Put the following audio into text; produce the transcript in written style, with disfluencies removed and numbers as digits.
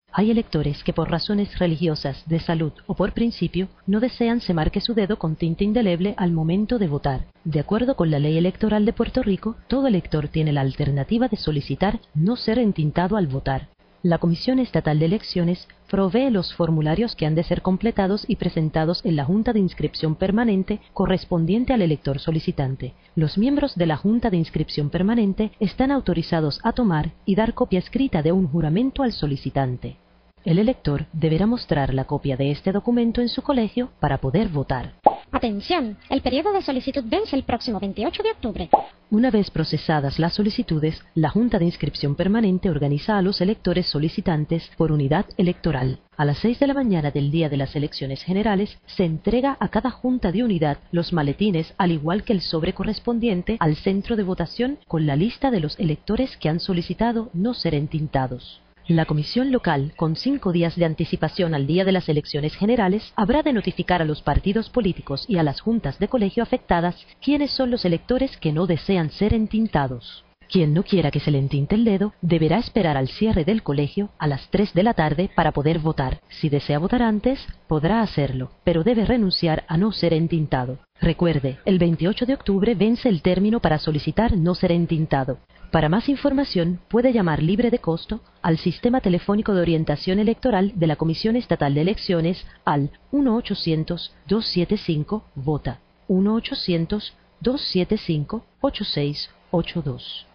Hay electores que por razones religiosas, de salud o por principio no desean se marque su dedo con tinta indeleble al momento de votar. De acuerdo con la Ley Electoral de Puerto Rico, todo elector tiene la alternativa de solicitar no ser entintado al votar. La Comisión Estatal de Elecciones provee los formularios que han de ser completados y presentados en la Junta de Inscripción Permanente correspondiente al elector solicitante. Los miembros de la Junta de Inscripción Permanente están autorizados a tomar y dar copia escrita de un juramento al solicitante. El elector deberá mostrar la copia de este documento en su colegio para poder votar. Atención, el periodo de solicitud vence el próximo 28 de octubre. Una vez procesadas las solicitudes, la Junta de Inscripción Permanente organiza a los electores solicitantes por unidad electoral. A las 6 de la mañana del día de las elecciones generales, se entrega a cada junta de unidad los maletines, al igual que el sobre correspondiente al centro de votación con la lista de los electores que han solicitado no ser entintados. La comisión local, con 5 días de anticipación al día de las elecciones generales, habrá de notificar a los partidos políticos y a las juntas de colegio afectadas quiénes son los electores que no desean ser entintados. Quien no quiera que se le entinte el dedo deberá esperar al cierre del colegio a las 3 de la tarde para poder votar. Si desea votar antes, podrá hacerlo, pero debe renunciar a no ser entintado. Recuerde, el 28 de octubre vence el término para solicitar no ser entintado. Para más información, puede llamar libre de costo al Sistema Telefónico de Orientación Electoral de la Comisión Estatal de Elecciones al 1-800-275-VOTA, 1-800-275-8682.